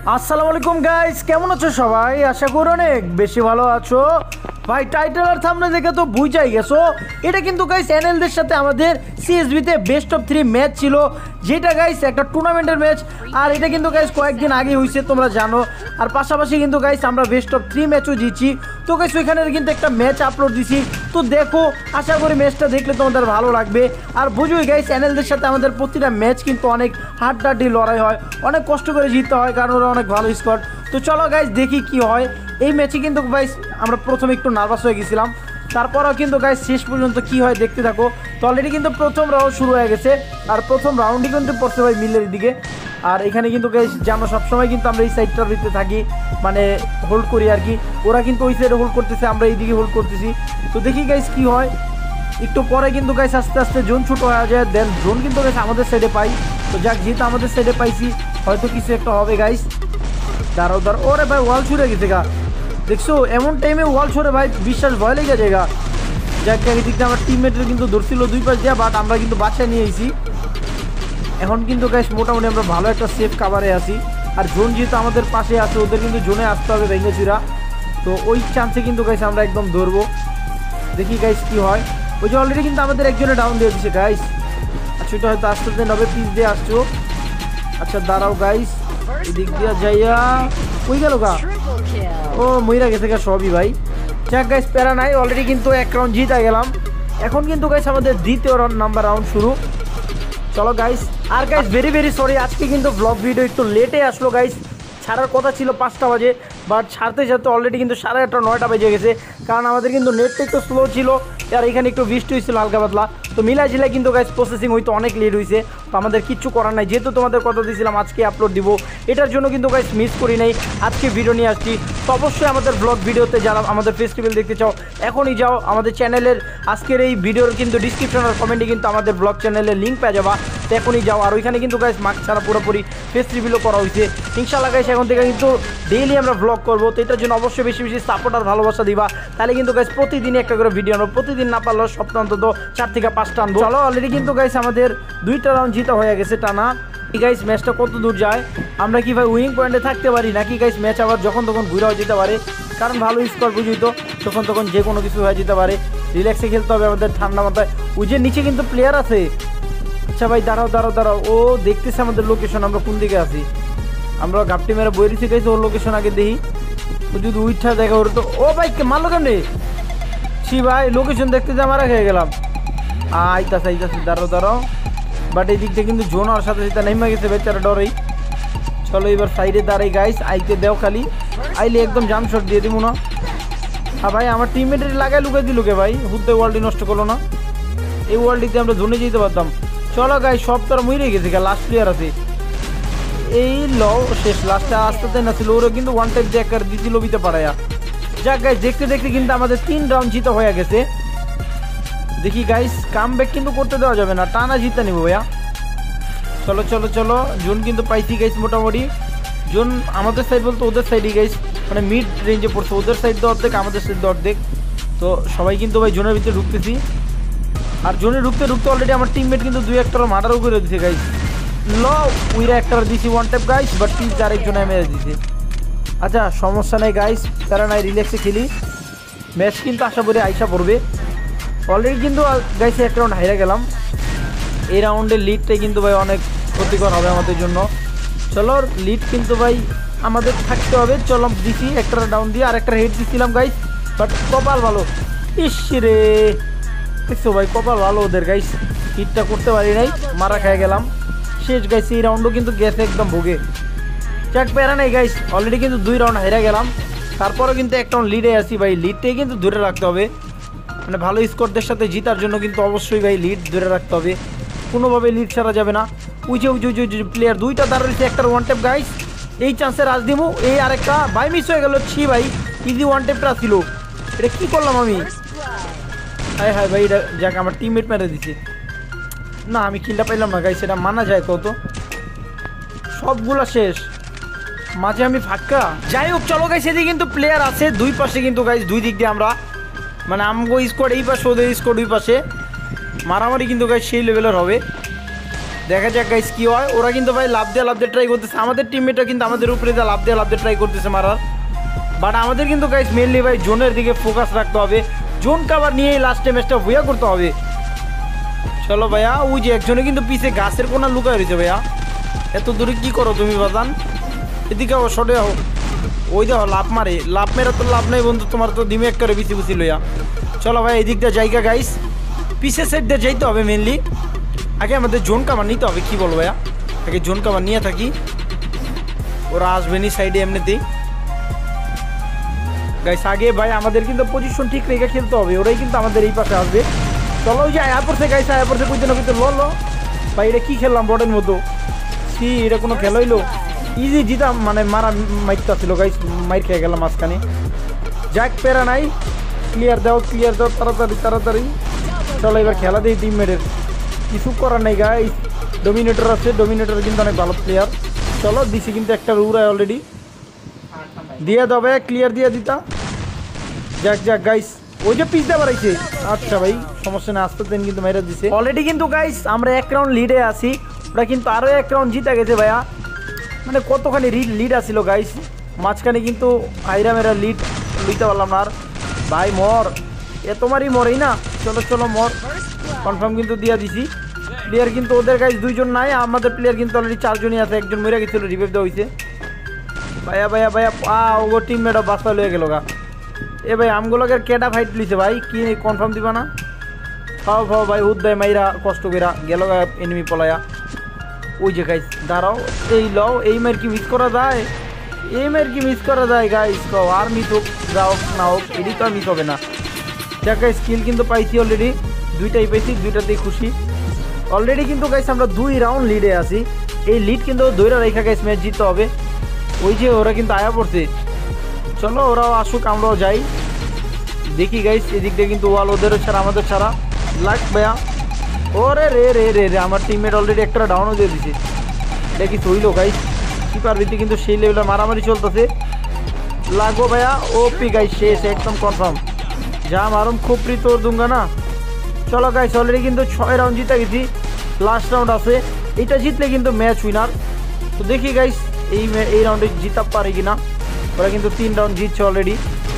আসসালামু আলাইকুম গাইস, কেমন আছো সবাই? আশা করি অনেক বেশি ভালো আছো। ভাই টাইটেল আর থাম্বনেল দেখে তো বুঝাই গেছো, এটা কিন্তু গাইস এনএলদের সাথে আমাদের সিএসবিতে বেস্ট অফ 3 ম্যাচ ছিল, যেটা গাইস একটা টুর্নামেন্টের ম্যাচ। আর এটা কিন্তু গাইস কয়েকদিন আগে হয়েছে, তোমরা জানো। আর পাশাপাশি কিন্তু গাইস আমরা বেস্ট অফ 3 ম্যাচও জিতছি। তো গাইস ওইখানে কিন্তু একটা ম্যাচ আপলোড দিছি, তো দেখো। আশা করি ম্যাচটা দেখলে তোমাদের ভালো লাগবে। আর বুঝোই গাইস এনএলদের সাথে আমাদের প্রতিটা ম্যাচ কিন্তু অনেক হাড্ডাহাড্ডি লড়াই হয়, অনেক কষ্ট করে জিততে হয়, কারণ ওরা অনেক ভালো স্কোয়াড। তো চলো গাইস দেখি কি হয়। এই ম্যাচে কিন্তু গাইস আমরা প্রথমে একটু নার্ভাস হয়ে গেছিলাম, তারপরেও কিন্তু গাইস শেষ পর্যন্ত কি হয় দেখতে থাকো। তো অলরেডি কিন্তু প্রথম রাউন্ড শুরু হয়ে গেছে, আর প্রথম রাউন্ডই কিন্তু পড়ছে ভাই মিলের দিকে। আর এখানে কিন্তু গাইস জানো সবসময় কিন্তু আমরা এই সাইডটার ভিতরে থাকি, মানে হোল্ড করি আর কি। ওরা কিন্তু ওই সাইডে হোল্ড করতেছে, আমরা এইদিকে হোল্ড করতেছি। তো দেখি গাইস কি হয়। একটু পরে কিন্তু গাইস আস্তে আস্তে জোন ছোটো হয়ে যায়, দেন জোন কিন্তু গাইস আমাদের সাইডে পাই। তো যাক, যেহেতু আমাদের সাইডে পাইছি হয়তো কিছু একটা হবে গাইস। দাঁড়াও দাঁড়াও, ওরে ভাই ওয়াল ছুড়ে গেছে গা, দেখছো এমন টাইমে ওয়াল ছড়ে ভাই, বিশ্বাস ভয় লেগে যায় গা। যাক দিক দিয়ে আমার টিমমেটের কিন্তু ধরছিল দুই পাশ দেওয়া, বাট আমরা কিন্তু বাসায় নিয়ে এসেছি। এখন কিন্তু গাইস মোটামুটি আমরা ভালো একটা সেফ কাভারে আছি। আর জোন যেহেতু আমাদের পাশে আছে, ওদের কিন্তু জোনে আসতে হবে ভেঙেছিরা। তো ওই চান্সে কিন্তু গাইস আমরা একদম ধরবো, দেখি গাইস কি হয়। ওই যে অলরেডি কিন্তু আমাদের একজনে ডাউন দিয়ে দিচ্ছে গাইস। আচ্ছা এটা হয়তো আস্তে আস্তে নবে পিস দিয়ে আসছো। আচ্ছা দাঁড়াও গাইস, এদিক দিয়ে যাইয়া ওই গেল গা, ও মইরা গেছে গা সবই ভাই। যাক গাইস প্যারা নাই, অলরেডি কিন্তু এক রাউন্ড জিতে গেলাম। এখন কিন্তু গাইস আমাদের দ্বিতীয় নাম্বার রাউন্ড শুরু। চলো গাইস। আর গাইস ভেরি ভেরি সরি, আজকে কিন্তু ব্লগ ভিডিও একটু লেটে আসলো গাইস। ছাড়ার কথা ছিল 5টা বাজে, বাট ছাড়তে ছাড়তে অলরেডি কিন্তু 8:30 9টা বেজে গেছে, কারণ আমাদের কিন্তু নেটটা একটু স্লো ছিল। আর এখানে একটু বৃষ্টি হয়েছিল হালকা পাতলা, তো মিলাই ঝিলাই কিন্তু গাইস প্রসেসিং হইতে অনেক লেট হয়েছে। তো আমাদের কিচ্ছু করার নাই, যেহেতু তোমাদের কথা দিয়েছিলাম আজকে আপলোড দিব, এটার জন্য কিন্তু গাইস মিস করি নাই, আজকে ভিডিও নিয়ে আসছি। তো অবশ্যই আমাদের ব্লগ ভিডিওতে যারা আমাদের ফেস্টিভ্যাল দেখতে চাও এখনই যাও আমাদের চ্যানেলের, আজকের এই ভিডিওর কিন্তু ডিসক্রিপশন আর কমেন্টে কিন্তু আমাদের ব্লগ চ্যানেলের লিঙ্ক পেয়ে যাবা, তো এখনই যাও। আর ওইখানে কিন্তু গাইস মাস্ক ছাড়া পুরোপুরি ফেস্টিভ্যালও করা হয়েছে ইনশাআল্লাহ গাইস। এখন থেকে কিন্তু ডেইলি আমরা ব্লগ করবো, তো এটার জন্য অবশ্যই বেশি বেশি সাপোর্ট আর ভালোবাসা দিবা, তাহলে কিন্তু গাইস প্রতিদিনই একটা করে ভিডিও আনবো, প্রতিদিন না পারলেও সপ্তাহ অন্তত 4 থেকে 5টা আনবো। চলো অলরেডি কিন্তু গাইস আমাদের 2টা রাউন্ড জিতা হয়ে গেছে টানা। এই গাইস ম্যাচটা কত দূর যায়, আমরা কি ভাই উইনিং পয়েন্টে থাকতে পারি নাকি গাইস ম্যাচ আবার যখন তখন ঘুরেও যেতে পারে, কারণ ভালো স্কোর বুঝি তো, তখন তখন যে কোনো কিছু হয়ে যেতে পারে। রিল্যাক্সে খেলতে হবে আমাদের, ঠান্ডা মাথায়। ওই যে নিচে কিন্তু প্লেয়ার আছে। আচ্ছা ভাই দাঁড়াও দাঁড়াও দাঁড়াও, ও দেখতেছে আমাদের লোকেশন, আমরা কোন দিকে আছি। আমরা গাপটি মেরে বই রেখে গেছি, ওর লোকেশন আগে দেখি। ও যদি উইঠা দেখে ওর তো, ও ভাই মারলো কেমনি ছি ভাই, লোকেশন দেখতে যা মারা খেয়ে গেলাম। আইতাছে আইতাছে, দাঁড়াও দাঁড়াও। বাট এই দিকটা কিন্তু জোন আর সাথে সাথে নেমে গেছে বেচারা ডরেই। চলো এবার সাইডে দাঁড়াই গাইস, আইতে দেও খালি, আইলে একদম জাম শট দিয়ে দিব না। হ্যাঁ ভাই আমার টিমমেটের লাগাই লুকাই দিল কে ভাই, হুদ্দে ওয়ার্ল্ডই নষ্ট করলো না। এই ওয়ার্ল্ডটিতে আমরা জোনে যেতে পারতাম। চলো গাইস সব তো আর মরে গেছে, লাস্ট প্লেয়ার আছে এই লও শেষ, লাস্টে আসতে না ছিল, ওরা কিন্তু ওয়ান টাইপ জ্যাকার দিছিল বিতে পারায়া। যাক গাইস দেখতে দেখতে কিন্তু আমাদের 3 রাউন্ড জিতা হয়ে গেছে। দেখি গাইস কাম ব্যাক কিন্তু করতে দেওয়া যাবে না, টানা জিতে নিব ভাইয়া। চলো চলো চলো, জোন কিন্তু পাইছি গাইস মোটামুটি। জোন আমাদের সাইড বলতে ওদের সাইডই গাইস, মানে মিড রেঞ্জে পড়ছে, ওদের সাইড তো অর্ধেক আমাদের সাইড তো অর্ধেক। তো সবাই কিন্তু ভাই জোনের ভিতরে ঢুকতেছি। আর জোনে ঢুকতে ঢুকতে অলরেডি আমার টিমমেট কিন্তু 2-1 মার্ডারও করে দিচ্ছে গাইস। ল উইরা একটা দিছি ওয়ান ট্যাপ গাইস, বাট পিস আরেকজন মেরে দিছে। আচ্ছা সমস্যা নেই গাইস, তারা নাই রিল্যাক্সে খেলি, ম্যাচ কিন্তু আশা করি আইসা পড়বে। অলরেডি কিন্তু গাইস এক রাউন্ড হাইরা গেলাম, এই রাউন্ডের লিডটাই কিন্তু ভাই অনেক ক্ষতিকর হবে আমাদের জন্য। চলো লিড কিন্তু ভাই আমাদের থাকতে হবে। চলো দিছি একটা ডাউন দিয়ে, আর একটা হেড দিছিলাম গাইস, বাট কপাল ভালো। ইস রে দেখছো ভাই কপাল ভালো ওদের গাইস, হিটটা করতে পারি নাই, মারা খেয়ে গেলাম শেষ গাইস। এই রাউন্ডও কিন্তু গেছে একদম ভোগে। চাক প্যারা নাই গাইস, অলরেডি কিন্তু 2 রাউন্ড হেরে গেলাম, তারপরেও কিন্তু একটা রাউন্ড লিডে আসি ভাই। লিডটাই কিন্তু ধরে রাখতে হবে, মানে ভালো স্কোরদের সাথে জিতার জন্য কিন্তু অবশ্যই ভাই লিড ধরে রাখতে হবে, কোনোভাবে লিড ছাড়া যাবে না। উইজে উইজে উইজে প্লেয়ার 2টা দাঁড়িয়েছে, একটা ওয়ান ট্যাপ গাইস, এই চান্সে রাজ দিমু। এই আরেকটা ভাই মিস হয়ে গেল, ছি ভাই ইজি ওয়ান ট্যাপটা ছিল, এটা কি করলাম আমি। হায় হায় ভাই, এটা যাক আমার টিমমেট মেরে দিছে না, আমি কিলটা পাইলাম না গাইস, এটা মানা যায় কত। সবগুলা শেষ, মাঝে আমি ফাঁকা। যাই হোক চলো গাইস, এদিকে কিন্তু প্লেয়ার আছে দুই পাশে কিন্তু গাইস, দুই দিক দিয়ে আমরা, মানে আমগো স্কোয়াড এই পাশে, ওদের স্কোয়াড দুই পাশে, মারামারি কিন্তু গাইস সেই লেভেলের হবে। দেখা যাক গাইস কি হয়। ওরা কিন্তু ভাই লাভ দিয়ে ট্রাই করতেছে, আমাদের টিমমেটরা কিন্তু আমাদের উপরে লাভ দিয়ে ট্রাই করতেছে মারার। বাট আমাদের কিন্তু গাইস মেনলি ভাই জোনের দিকে ফোকাস রাখতে হবে, জোন কাভার নিয়েই লাস্টে ম্যাচটা ভুয়া করতে হবে। চলো ভাইয়া, ওই যে একজনে কিন্তু পিছে গাছের কোনা লুকায় রয়েছে ভাইয়া। এত দূরে কি করো তুমি বাজান? এদিকে শটে হও, ওই দেখো লাভ মারে, লাভ মেরে তো লাভ নেই বন্ধু, তোমার তো দিমে এক করে বিছি বুঝি লইয়া। চলো ভাই এদিক দিয়ে জায়গা গাইস, পিসের সাইড দিয়ে যাইতে হবে মেনলি। আগে আমাদের জোন কাভার নিতে হবে, কি বলবো ভাইয়া, আগে জোন কাভার নিয়ে থাকি। ওরা আসবে নি সাইডে এমনিতেই গাইস। আগে ভাই আমাদের কিন্তু পজিশন ঠিক রেখে খেলতে হবে, ওরাই কিন্তু আমাদের এই পাশে আসবে। চলো ওই যে আয়া পড়ছে গাইস, আয়া পড়ছে কইতে না কইতে লো ভাই। এটা কি খেললাম বটের মতো, সি এটা কোনো খেলা হইলো? ইজি জিতাম মানে মারা মাইকটা ছিল গাইস, মাইর খেয়ে গেলাম মাঝখানে। যাক প্যারা নাই, ক্লিয়ার দাও তাড়াতাড়ি। চলো এবার খেলা দিই টিমমেটের, কিছু করার নেই গাইস। ডোমিনেটর আছে, ডোমিনেটর কিন্তু অনেক ভালো প্লেয়ার। চলো দিছি কিন্তু একটা উড়ায় অলরেডি, দিয়ে দেবে ক্লিয়ার দিয়ে দিতা। যাক গাইস, ওই যে পিস দিয়ে বাড়াইছে। আচ্ছা ভাই সমস্যা না, আসতে দেন, কিন্তু মেরে দিছে অলরেডি। কিন্তু গাইস আমরা 1 রাউন্ড লিডে আছি, ওরা কিন্তু আরও 1 রাউন্ড জিতে গেছে ভাইয়া। মানে কতখানি লিড আসছিল গাইস, মাঝখানে কিন্তু আইরা মেরা লিড লইতে পারলাম না আর। ভাই মর, এ তোমারই মরেই না। চলো মর, কনফার্ম কিন্তু দিয়ে দিছি। প্লেয়ার কিন্তু ওদের গাইস 2 জন নাই, আমাদের প্লেয়ার কিন্তু অলরেডি 4 জনই আছে। একজন মরে গেছিল, রিভাইভ দেওয়া হয়েছে। ভাইয়া ও টিমমেটও বাস্তা লয়ে গেল গা। এ ভাই আমগুলোকে কেডা ফাইট লিছে ভাই, কি কনফার্ম দিবা না? খাও ভাই, উদ্দায় মাইরা কষ্ট কইরা গেল গা এনিমি পলায়া। ওই যে গাইস দাঁড়াও, এই লও, এই মার কি মিস করা যায়? গাইস কও আর মিস হোক যাও না হোক, এটি তো আর মিস হবে না। দেখ গাইস স্কিল কিন্তু পাইছি অলরেডি, 2টাই পাইছি, 2টাতেই খুশি। অলরেডি কিন্তু গাইস আমরা 2 রাউন্ড লিডে আছি। এই লিড কিন্তু ধরে রেখা গাইস ম্যাচ জিততে হবে। ওই যে ওরা কিন্তু আয়া পড়ছে, চলো ওরাও আসুক, আমরাও যাই। দেখি গাইস এদিক দিয়ে কিন্তু ওয়াল ওদেরও ছাড়া আমাদের ছাড়া লাগ ভাইয়া। ওরে রে আমার টিমমেট অলরেডি একটা ডাউনও দিয়ে দিছে। দেখি হইলো গাইস, কিপার ভিত্তি কিন্তু সেই লেভেলে মারামারি চলতেছে। লাগো ভাইয়া, ওপি গাইস শেষ একদম কনফার্ম। যা মারুম খুপরি তোর দুঙ্গা না। চলো গাইস অলরেডি কিন্তু 6 রাউন্ড জিতে গেছি, লাস্ট রাউন্ড আছে, এটা জিতলে কিন্তু ম্যাচ উইনার। তো দেখি গাইস এই রাউন্ডে জিতা পারে কিনা। ওরা কিন্তু 3 রাউন্ড জিতছে অলরেডি।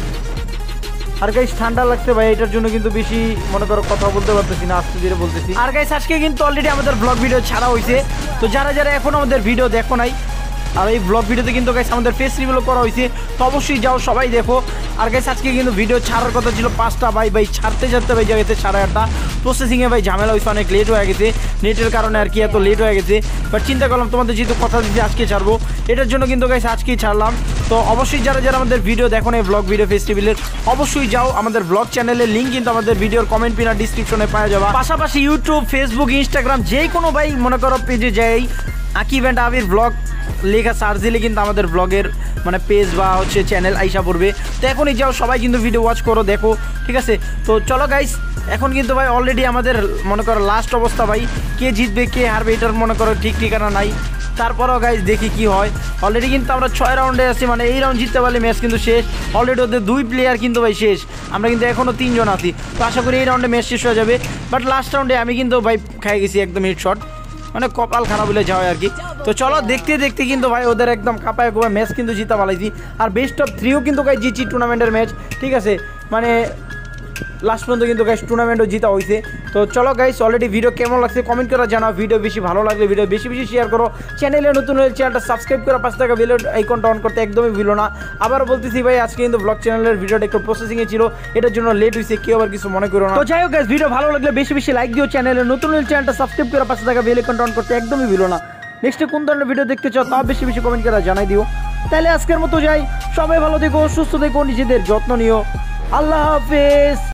আর গাইস ঠান্ডা লাগছে ভাই, এটার জন্য কিন্তু বেশি মনে করো কথা বলতে পারতেছি না, আস্তে ধীরে বলতেছি। আর গাইস আজকে কিন্তু অলরেডি আমাদের ব্লগ ভিডিও ছাড়া হয়েছে, তো যারা এখন আমাদের ভিডিও দেখো নাই, আর এই ব্লগ ভিডিওতে কিন্তু গাইস আমাদের ফেস রিভিউ করা হয়েছে, তো অবশ্যই যাও সবাই দেখো। আর গাইস আজকে কিন্তু ভিডিও ছাড়ার কথা ছিল 5টা, ভাই ছাড়তে ভাই জায়গাতে 8:30 প্রসেসিংয়ে ভাই ঝামেলা হয়েছে, অনেক লেট হয়ে গেছে নেটের কারণে আর কি, এত লেট হয়ে গেছে। বাট চিন্তা করলাম তোমাদের যেহেতু কথা দিচ্ছি আজকে ছাড়বো, এটার জন্য কিন্তু গাইস আজকেই ছাড়লাম। তো অবশ্যই যারা আমাদের ভিডিও দেখো না ব্লগ ভিডিও ফেস্টিভ্যালের, অবশ্যই যাও আমাদের ব্লগ চ্যানেলের লিঙ্ক কিন্তু আমাদের ভিডিওর কমেন্ট পিনার ডিসক্রিপশনে পাওয়া যাবে। পাশাপাশি ইউটিউব, ফেসবুক, ইনস্টাগ্রাম যে কোনো ভাই মনে করো পেজে যাই আকিব এন্ড আবির ব্লগ লেখা সার্চ দিলে কিন্তু আমাদের ব্লগের মানে পেজ বা হচ্ছে চ্যানেল আইসা পড়বে। তো এখনই যাও সবাই কিন্তু ভিডিও ওয়াচ করো, দেখো, ঠিক আছে? তো চলো গাইস, এখন কিন্তু ভাই অলরেডি আমাদের মনে করো লাস্ট অবস্থা ভাই, কে জিতবে কে হারবে এটার মনে করো ঠিক ঠিকানা নাই। তারপরেও গাইস দেখি কি হয়। অলরেডি কিন্তু আমরা 6 রাউন্ডে আছি, মানে এই রাউন্ড জিততে পারলে ম্যাচ কিন্তু শেষ। অলরেডি ওদের 2 প্লেয়ার কিন্তু ভাই শেষ, আমরা কিন্তু এখনও 3 জন আছি। তো আশা করি এই রাউন্ডে ম্যাচ শেষ হয়ে যাবে। বাট লাস্ট রাউন্ডে আমি কিন্তু ভাই খাই গেছি একদম হেডশট, মানে কপাল খারাপ বলে যাওয়া আর কি। তো চলো দেখতে কিন্তু ভাই ওদের একদম কাপায় গোয়া ম্যাচ কিন্তু জিতা পালাইছি। আর বেস্ট অফ 3ও কিন্তু গাইস জিতছি টুর্নামেন্টের ম্যাচ, ঠিক আছে? মানে লাস্ট পর্যন্ত কিন্তু গাইস টুর্নামেন্টও জিতা হয়েছে। তো চলো গাইস অলরেডি ভিডিও কেমন লাগছে কমেন্ট করে জানাও। ভিডিও বেশি ভালো লাগলে ভিডিও বেশি শেয়ার করো। চ্যানেলে নতুন হলে চ্যানেলটা সাবস্ক্রাইব করে পাশে থাকা বেল আইকনটা অন করতে একদমই ভুলো না। আবার বলতেছি ভাই আজকে কিন্তু ব্লগ চ্যানেলের ভিডিওটা একটু প্রসেসিংয়ে ছিল, এটার জন্য লেট হয়েছে, কেউ আবার কিছু মনে করো না। তো যাই হোক গাইস ভিডিও ভালো লাগলে বেশি লাইক দিও। চ্যানেলে নতুন হলে চ্যানেলটা সাবস্ক্রাইব করে পাশে থাকা বেল আইকনটা অন করতে একদমই ভুলো না। নেক্সটে কোন ধরনের ভিডিও দেখতে চাও তা বেশি কমেন্ট করে জানাই দিও। তাহলে আজকের মতো যাই, সবাই ভালো থেকো, সুস্থ থেকো, নিজেদের যত্ন নিও। আল্লাহ হাফেজ।